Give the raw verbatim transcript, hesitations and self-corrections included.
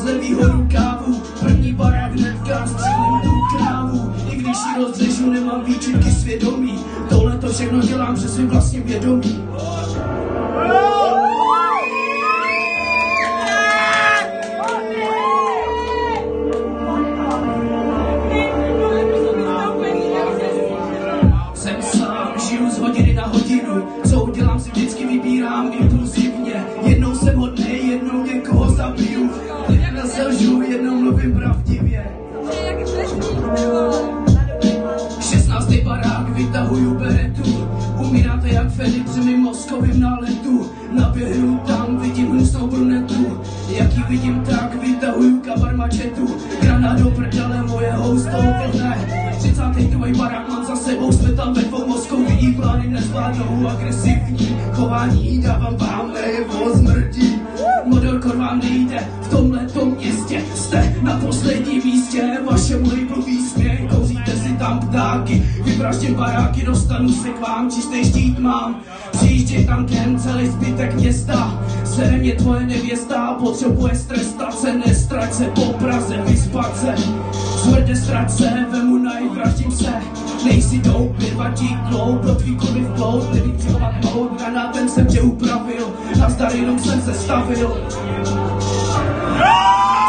levýho rukávu. První barák hnedka střílím tu krávu. I když ji rozřežu, nemám výčitky svědomí. Tohle to všechno dělám přes svým vlastním vědomí. Jsem sám, žiju z hodiny na hodinu. Co udělám, si vždycky vybírám impulzivně. Jednou jsem hodnej, jednou někoho zabiju. Jednou selžu, jednou mluvím pravdivě. šestnáctý barák, vytahuju beretu. Umíráte jak Feniks při mým mozkovým náletu. Naběhnu tam, vidím hnusnou brunetu. Jak ji vidím, tak vytahuju kabar mačetu. Granát do prdele, moje housto vlhne. třicátý druhý barák mám za sebou, jsme tam ve dvou mozkový plány nezvládnou agresivní chování. Dávám vám najevo zmrdí. Modelkor vám nejde, v tomhletom městě jste na posledním místě. Vašemu labelu výsměch, kouříte si tam ptáky. Vypraždím baráky, dostanu se k vám, čistý štít mám. Přijíždě tankem celý zbytek města. Sere mě tvoje nevěsta, potřebuje stres, se nestrať se po Praze, vyspat se. Smrde strať se, vemu najít, vraždím se. Nejsi doub, vyvadí klou, pro tvý kurvy v plout. Nevykřilovat mohou, granátem jsem tě upravil. Nazdar, jenom jsem se stavil.